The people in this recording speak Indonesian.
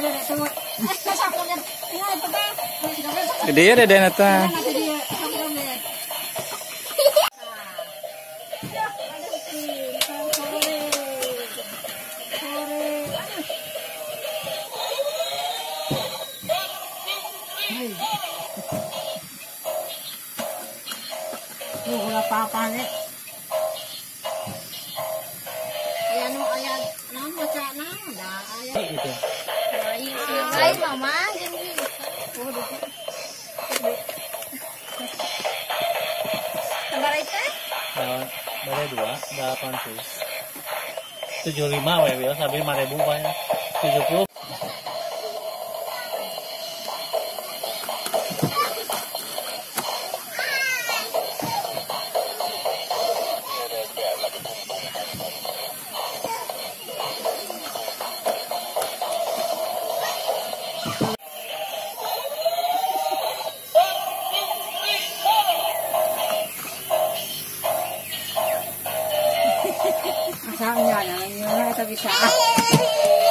Gede ya dede nata. Wala apa-apa nih. Ayan mo, ayan. Nang baca na, da ayan. Gitu. Ay, mama, jadi. Sabar itu? Balai 2, 800. 75 we biasa sampai 5.000 banyak. 70. Masaknya, ya, bisa.